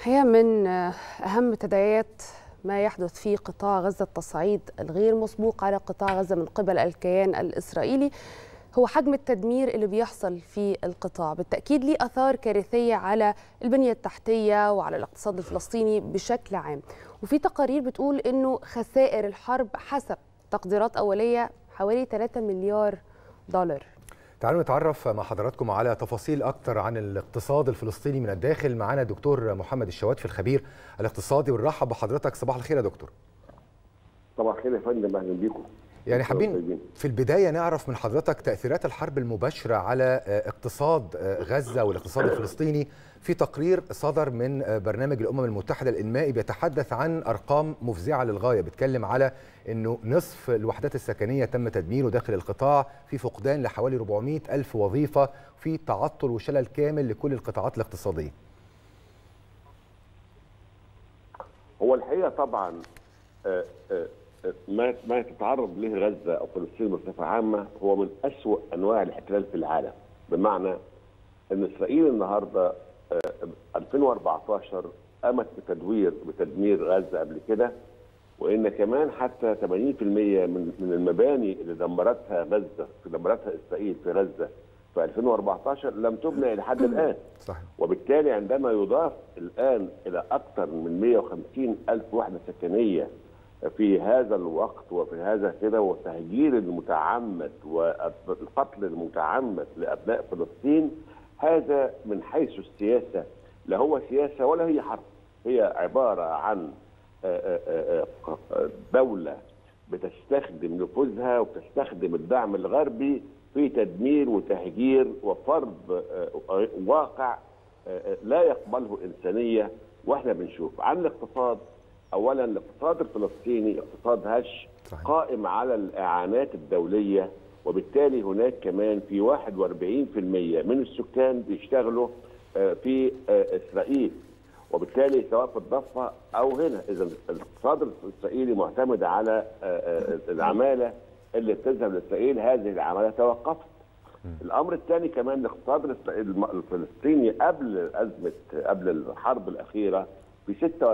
هي من أهم تداعيات ما يحدث في قطاع غزة التصعيد الغير مسبوق على قطاع غزة من قبل الكيان الإسرائيلي هو حجم التدمير اللي بيحصل في القطاع. بالتأكيد ليه آثار كارثية على البنية التحتية وعلى الاقتصاد الفلسطيني بشكل عام، وفي تقارير بتقول إنه خسائر الحرب حسب تقديرات أولية حوالي 3 مليار دولار. تعالوا نتعرف مع حضراتكم على تفاصيل أكتر عن الاقتصاد الفلسطيني من الداخل. معنا دكتور محمد الشواتفي الخبير الاقتصادي، ونرحب بحضرتك. صباح الخير يا دكتور. صباح الخير يا فندم، اهلا بيكم. يعني حابين في البداية نعرف من حضرتك تأثيرات الحرب المباشرة على اقتصاد غزة والاقتصاد الفلسطيني. في تقرير صدر من برنامج الأمم المتحدة الإنمائي بيتحدث عن أرقام مفزعة للغاية، بيتكلم على أنه نصف الوحدات السكنية تم تدميره داخل القطاع، في فقدان لحوالي 400 ألف وظيفة، في تعطل وشلل كامل لكل القطاعات الاقتصادية. هو الحقيقة طبعا ما تتعرض له غزة أو فلسطين بصفة عامة هو من أسوأ أنواع الاحتلال في العالم، بمعنى أن إسرائيل النهاردة 2014 قامت بتدمير غزة قبل كده، وإن كمان حتى 80% من المباني اللي دمرتها إسرائيل في غزة في 2014 لم تبنى إلى حد الآن. صحيح. وبالتالي عندما يضاف الآن إلى أكثر من 150 ألف وحدة سكنية في هذا الوقت وفي هذا كده، والتهجير المتعمد والقتل المتعمد لأبناء فلسطين، هذا من حيث السياسة لا هو سياسة ولا هي حرب، هي عبارة عن دولة بتستخدم نفوذها وبتستخدم الدعم الغربي في تدمير وتهجير وفرض واقع لا يقبله إنسانية. واحنا بنشوف عن الاقتصاد، اولا الاقتصاد الفلسطيني اقتصاد هش قائم على الاعانات الدوليه، وبالتالي هناك كمان في 41% من السكان بيشتغلوا في اسرائيل، وبالتالي سواء في الضفه او هنا، اذا الاقتصاد الاسرائيلي معتمد على العماله اللي بتذهب لاسرائيل، هذه العماله توقفت. الامر الثاني كمان الاقتصاد الفلسطيني قبل الحرب الاخيره ب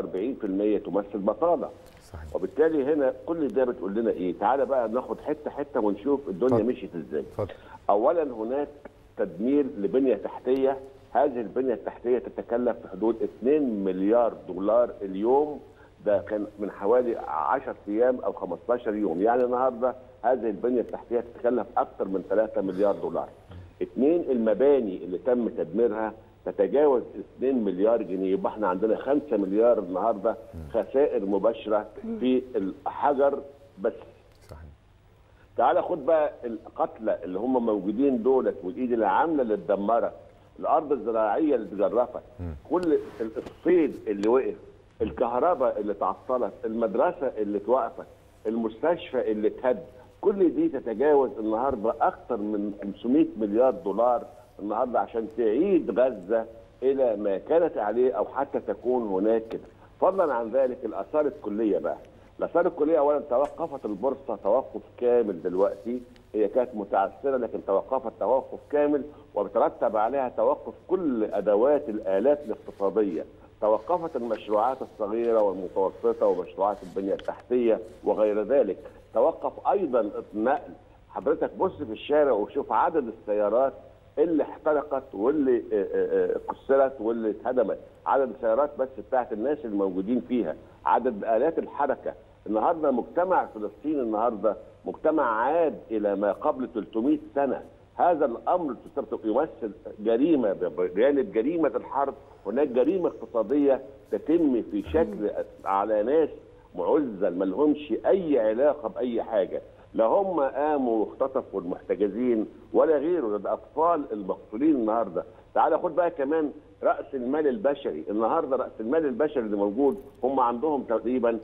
46% تمثل بطاله. صحيح. وبالتالي هنا كل ده بتقول لنا ايه؟ تعالى بقى ناخد حته حته ونشوف الدنيا مشيت ازاي. اولا هناك تدمير لبنيه تحتيه، هذه البنيه التحتيه تتكلف في حدود 2 مليار دولار اليوم، ده كان من حوالي 10 ايام او 15 يوم، يعني النهارده هذه البنيه التحتيه تتكلف اكثر من 3 مليار دولار. اثنين، المباني اللي تم تدميرها تتجاوز 2 مليار جنيه، يبقى احنا عندنا 5 مليار النهارده خسائر مباشره في الحجر بس. صحيح. تعال خد بقى القتلى اللي هم موجودين دولت، والايد العامله اللي اتدمرت، الارض الزراعيه اللي اتجرفت، كل الصيد اللي وقف، الكهرباء اللي تعطلت، المدرسه اللي اتوقفت، المستشفى اللي اتهد، كل دي تتجاوز النهارده اكثر من 500 مليار دولار النهارده عشان تعيد غزه الى ما كانت عليه او حتى تكون هناك كده. فضلا عن ذلك الاثار الكليه بقى. الاثار الكليه اولا توقفت البورصه توقف كامل دلوقتي، هي كانت متعثره لكن توقفت توقف كامل، وبترتب عليها توقف كل ادوات الالات الاقتصاديه. توقفت المشروعات الصغيره والمتوسطه ومشروعات البنيه التحتيه وغير ذلك. توقف ايضا النقل. حضرتك بص في الشارع وشوف عدد السيارات اللي احترقت واللي كسرت واللي اتهدمت، عدد السيارات بس بتاعت الناس اللي موجودين فيها، عدد آلات الحركة. النهارده مجتمع فلسطين النهارده مجتمع عاد إلى ما قبل 300 سنة. هذا الأمر يمثل جريمة بجانب جريمة الحرب، هناك جريمة اقتصادية تتم في شكل على ناس معزل ما لهمش أي علاقة بأي حاجة، لا هم قاموا واختطفوا المحتجزين ولا غيره، ده اطفال المقتولين النهارده. تعال خد بقى كمان راس المال البشري، النهارده راس المال البشري اللي موجود هم عندهم تقريبا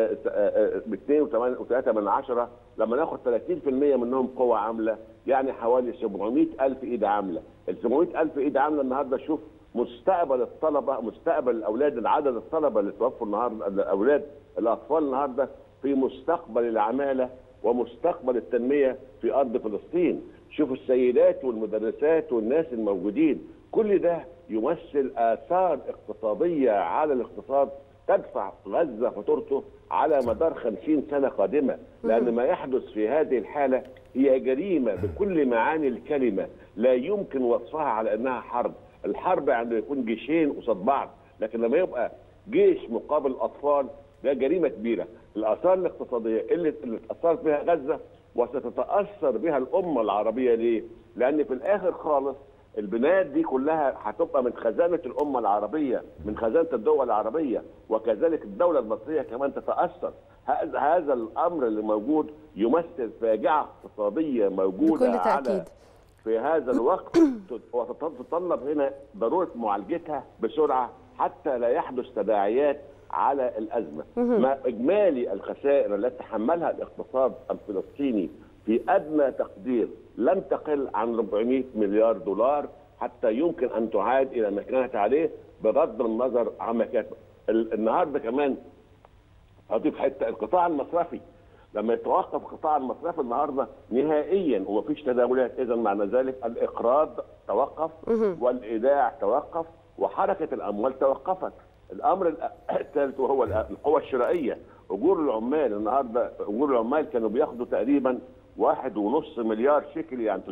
2.3، لما ناخد 30% منهم قوه عامله يعني حوالي 700,000 ايد عامله. ال 700,000 ايد عامله النهارده شوف مستقبل الطلبه، مستقبل الاولاد، عدد الطلبه اللي توفوا النهارده، الاولاد الاطفال النهارده في مستقبل العماله ومستقبل التنميه في ارض فلسطين. شوفوا السيدات والمدرسات والناس الموجودين، كل ده يمثل آثار اقتصادية على الاقتصاد تدفع غزة فاتورته على مدار 50 سنة قادمة، لأن ما يحدث في هذه الحالة هي جريمة بكل معاني الكلمة، لا يمكن وصفها على أنها حرب. الحرب عندما يكون جيشين قصاد بعض، لكن لما يبقى جيش مقابل أطفال ده جريمة كبيرة. الآثار الاقتصادية اللي اتأثرت بها غزة وستتأثر بها الأمة العربية. ليه؟ لأن في الآخر خالص البنايات دي كلها هتبقى من خزانة الأمة العربية، من خزانة الدول العربية، وكذلك الدولة المصرية كمان تتأثر. هذا الأمر اللي موجود يمثل فاجعة اقتصادية موجودة بكل تأكيد في هذا الوقت، وتتطلب هنا ضرورة معالجتها بسرعة حتى لا يحدث تداعيات على الأزمة. ما إجمالي الخسائر التي تحملها الاقتصاد الفلسطيني في أدنى تقدير لم تقل عن 400 مليار دولار حتى يمكن أن تعاد إلى ما كانت عليه بغض النظر عما كانت. النهارده كمان هضيف حتة القطاع المصرفي. لما يتوقف القطاع المصرفي النهارده نهائيا ومفيش تداولات، إذا معنى ذلك الإقراض توقف والإيداع توقف وحركة الأموال توقفت. الأمر الثالث وهو القوى الشرائية. أجور العمال النهارده، أجور العمال كانوا بياخدوا تقريبا 1.5 مليار شيكل، يعني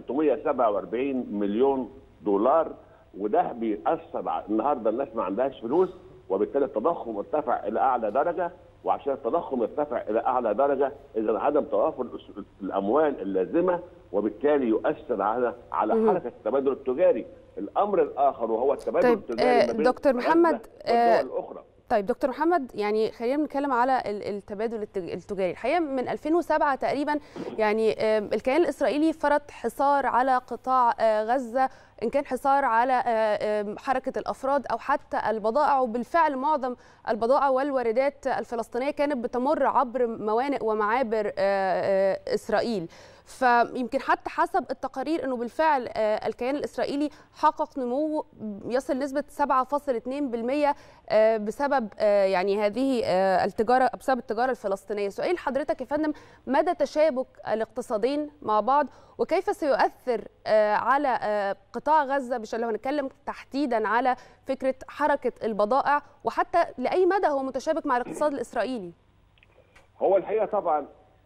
347 مليون دولار، وده بيأثر النهارده الناس ما عندهاش فلوس، وبالتالي التضخم ارتفع إلى أعلى درجة، وعشان التضخم ارتفع إلى أعلى درجة إذا عدم توافر الأموال اللازمة، وبالتالي يؤثر على حركة التبادل التجاري. الأمر الآخر وهو التبادل التجاري ما بين دكتور محمد والدول الأخرى. طيب دكتور محمد، يعني خلينا نتكلم على التبادل التجاري. الحقيقه من 2007 تقريبا يعني الكيان الاسرائيلي فرض حصار على قطاع غزه، ان كان حصار على حركه الافراد او حتى البضائع، وبالفعل معظم البضائع والواردات الفلسطينيه كانت بتمر عبر موانئ ومعابر اسرائيل. فيمكن حتى حسب التقارير انه بالفعل الكيان الاسرائيلي حقق نمو يصل نسبه 7.2% بسبب يعني هذه التجاره، بسبب التجاره الفلسطينيه. سؤال حضرتك يا فندم، مدى تشابك الاقتصادين مع بعض وكيف سيؤثر على قطاع غزه، لو هنتكلم تحديدا على فكره حركه البضائع، وحتى لاي مدى هو متشابك مع الاقتصاد الاسرائيلي؟ هو الحقيقه طبعا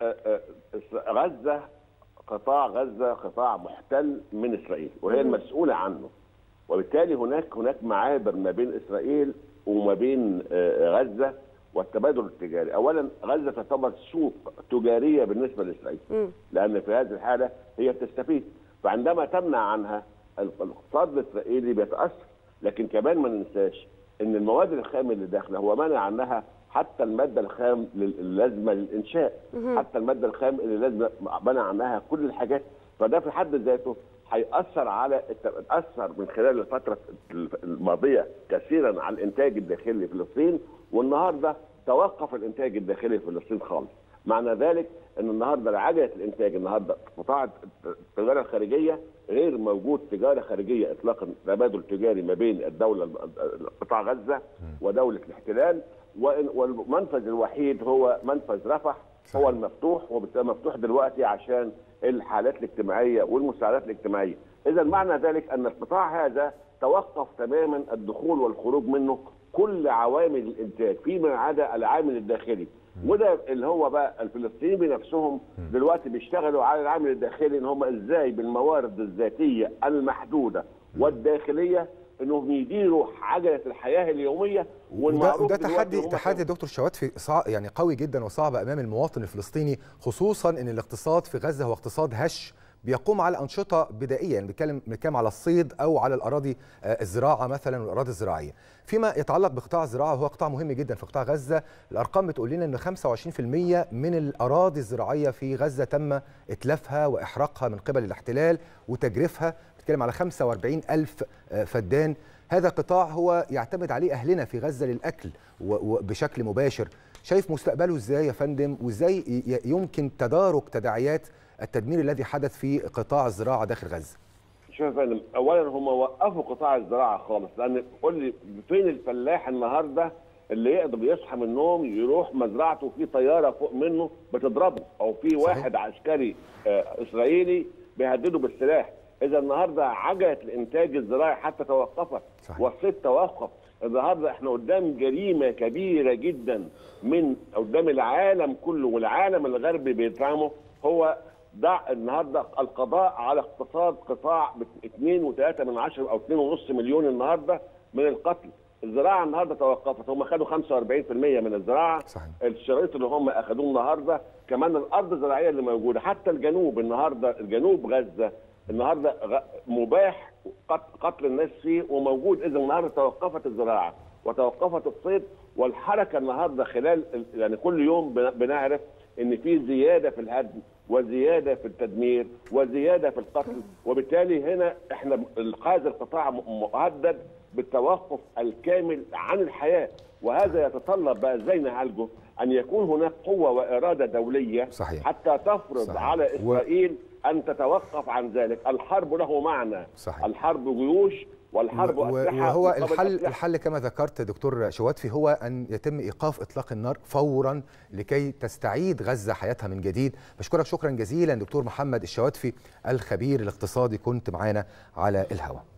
غزه، قطاع غزة قطاع محتل من إسرائيل وهي المسؤولة عنه، وبالتالي هناك معابر ما بين إسرائيل وما بين غزة والتبادل التجاري. أولا غزة تعتبر سوق تجارية بالنسبة لإسرائيل، لأن في هذه الحالة هي بتستفيد، فعندما تمنع عنها الاقتصاد الإسرائيلي بيتأثر. لكن كمان ما ننساش إن المواد الخام اللي داخله هو منع عنها حتى المادة الخام اللازمة للإنشاء، حتى المادة الخام اللي لازمة منع عنها كل الحاجات. فده في حد ذاته هيأثر أثر من خلال الفترة الماضية كثيرا على الإنتاج الداخلي في فلسطين، والنهارده توقف الإنتاج الداخلي في فلسطين خالص. معنى ذلك أن النهارده عجلة الإنتاج النهارده قطاع التجارة الخارجية غير موجود تجارة خارجية إطلاقا، تبادل تجاري ما بين الدولة قطاع غزة ودولة الاحتلال، والمنفذ الوحيد هو منفذ رفح هو المفتوح، وبالتالي مفتوح دلوقتي عشان الحالات الاجتماعيه والمساعدات الاجتماعيه. اذا معنى ذلك ان القطاع هذا توقف تماما الدخول والخروج منه كل عوامل الانتاج فيما عدا العامل الداخلي، وده اللي هو بقى الفلسطينيين بنفسهم دلوقتي بيشتغلوا على العامل الداخلي، ان هم ازاي بالموارد الذاتيه المحدوده والداخليه انهم يديروا عجله الحياه اليوميه. وده تحدي دكتور شواتفي يعني قوي جدا وصعب امام المواطن الفلسطيني، خصوصا ان الاقتصاد في غزه هو اقتصاد هش بيقوم على انشطه بدائيه، يعني بنتكلم على الصيد او على الاراضي الزراعه مثلا والاراضي الزراعيه. فيما يتعلق بقطاع الزراعه هو قطاع مهم جدا في قطاع غزه، الارقام بتقول لنا ان 25% من الاراضي الزراعيه في غزه تم اتلافها واحراقها من قبل الاحتلال وتجريفها، بنتكلم على 45,000 فدان. هذا قطاع هو يعتمد عليه اهلنا في غزه للاكل وبشكل مباشر. شايف مستقبله ازاي يا فندم، وازاي يمكن تدارك تداعيات التدمير الذي حدث في قطاع الزراعه داخل غزه؟ شوف يا فندم، اولا هم وقفوا قطاع الزراعه خالص، لان قول لي فين الفلاح النهارده اللي يقدر يصحى من النوم يروح مزرعته في طياره فوق منه بتضربه، او في واحد عسكري اسرائيلي بيهدده بالسلاح. اذا النهارده عجله الانتاج الزراعي حتى توقفت، والصيد توقف. النهارده احنا قدام جريمه كبيره جدا من قدام العالم كله، والعالم الغربي بيدعمه، هو النهارده القضاء على اقتصاد قطاع 2.3 او 2.5 مليون النهارده من القتل. الزراعه النهارده توقفت، هم خدوا 45% من الزراعه. صحيح. الشريط اللي هم اخذوه النهارده، كمان الارض الزراعيه اللي موجوده، حتى الجنوب النهارده، الجنوب غزه النهارده مباح قتل الناس فيه وموجود. اذا النهارده توقفت الزراعه وتوقفت الصيد، والحركه النهارده خلال يعني كل يوم بنعرف ان في زياده في الهدم وزياده في التدمير وزياده في القتل، وبالتالي هنا احنا هذا القطاع مهدد بالتوقف الكامل عن الحياه، وهذا يتطلب بقى ازاي نعالجه؟ ان يكون هناك قوه واراده دوليه. صحيح. حتى تفرض. صحيح. على اسرائيل ان تتوقف عن ذلك. الحرب له معنى. صحيح. الحرب جيوش والحرب أسلحة. وهو الحل كما ذكرت دكتور شواتفي هو أن يتم إيقاف إطلاق النار فورا لكي تستعيد غزة حياتها من جديد. بشكرك شكرا جزيلا دكتور محمد الشواتفي الخبير الاقتصادي، كنت معانا على الهواء.